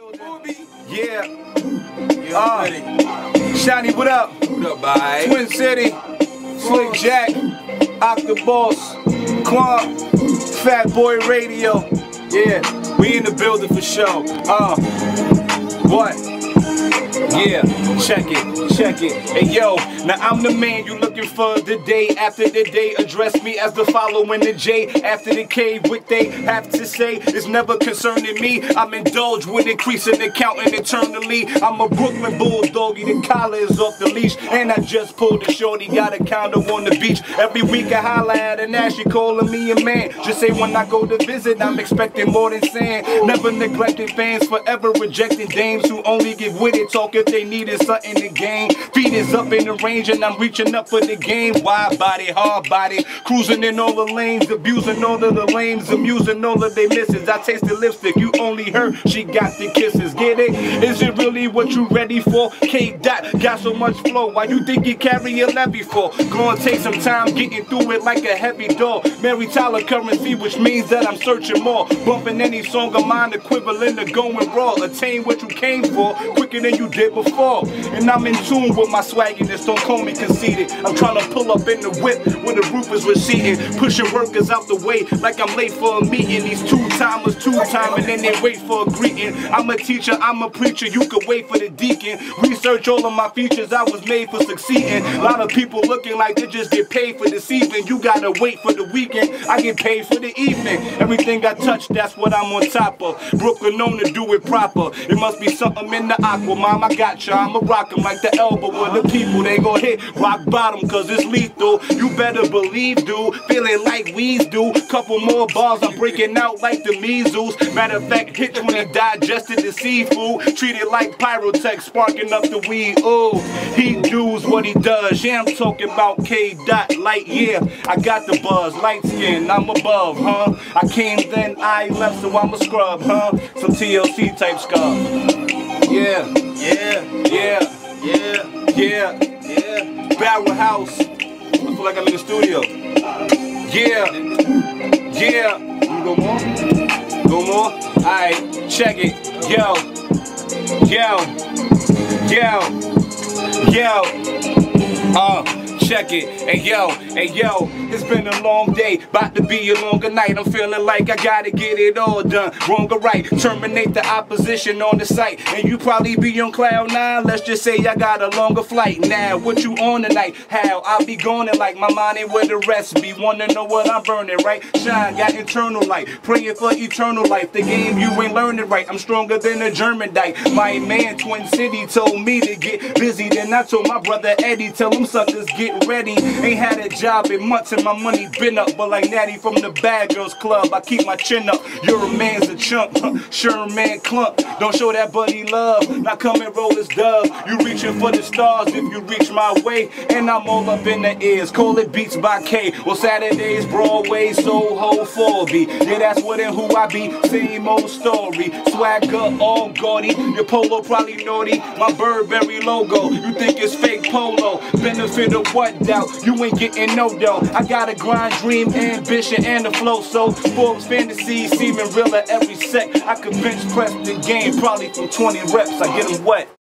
Yeah. Shiny, what up? What up, bye? Twin City, Slick Jack, Octoboss, Quan, Fat Boy Radio. Yeah, we in the building for show. What? Yeah, check it. Hey yo, now I'm the man you looking for the day after the day. Address me as the following the J after the K. What they have to say is never concerning me. I'm indulged with increasing and counting eternally. I'm a Brooklyn bulldoggy, the collar is off the leash. And I just pulled the shorty, got a condo on the beach. Every week I holla at her, now she calling me a man. Just say when I go to visit, I'm expecting more than sand. Never neglected fans, forever rejecting dames who only get with it, talk if they needed something to gain. Feet is up in the range and I'm reaching up for the game. Wide body, hard body, cruising in all the lanes, abusing all of the lames, amusing all of they misses. I taste the lipstick, you only heard she got the kisses. Get it? Is it really what you ready for? K-Dot got so much flow, why you think you carry a levy for? Gonna take some time getting through it like a heavy door. Mary Tyler currency, which means that I'm searching more. Bumping any song of mine equivalent to going raw. Attain what you came for quicker than you did before. And I'm in tune with my swagginess, don't call me conceited. I'm trying to pull up in the whip when the roof is receding. Pushing workers out the way like I'm late for a meeting. These two-timers two-time and then they wait for a greeting. I'm a teacher, I'm a preacher, you could wait for the deacon. Research all of my features, I was made for succeeding. A lot of people looking like they just get paid for deceiving. You gotta wait for the weekend, I get paid for the evening. Everything I touch, that's what I'm on top of. Brooklyn known to do it proper. It must be something in the aqua, mom, I got ya. I'ma rock 'em like the elbow of the people. They gon' hit rock bottom cause it's lethal. You better believe, dude. Feeling like weeds do. Couple more bars, I'm breaking out like the measles. Matter of fact, hit when he digested the seafood. Treat it like pyrotech, sparking up the weed. Oh, he does what he does. Yeah, I'm talking about K-Dot light, yeah. I got the buzz, light skin, I'm above, huh? I came then, I left, so I'm a scrub, huh? Some TLC type scrub. Yeah. Barrel House. I feel like I'm in the studio. Yeah. You go more? Go more? Alright, check it. Yo. Check it. Hey yo, it's been a long day, about to be a longer night. I'm feeling like I gotta get it all done, wrong or right. Terminate the opposition on the site, and you probably be on cloud 9. Let's just say I got a longer flight. Now, what you on tonight? How? I'll be going like my mind ain't where the rest be. Wanna know what I'm burning, right? Shine, got internal light, praying for eternal life. The game you ain't learning right. I'm stronger than a German dyke. My man Twin City told me to get busy. Then I told my brother Eddie, tell them suckers get ready. Ain't had a job in months and my money been up, but like Natty from the Bad Girls Club, I keep my chin up. Your man's a chump, sure man clump. Don't show that buddy love, now come and roll this dub. You reaching for the stars if you reach my way, and I'm all up in the ears. Call it Beats by K. Well, Saturdays, Broadway, Soho, 4B. Yeah, that's what and who I be. Same old story. Swagger all gaudy. Your polo probably naughty. My Burberry logo. You think it's fake polo? Benefit of what doubt? You ain't getting no dough. I got a grind, dream, ambition, and a flow. So Forbes fantasy seeming realer every sec. I could bench press the game probably from 20 reps. I get them wet.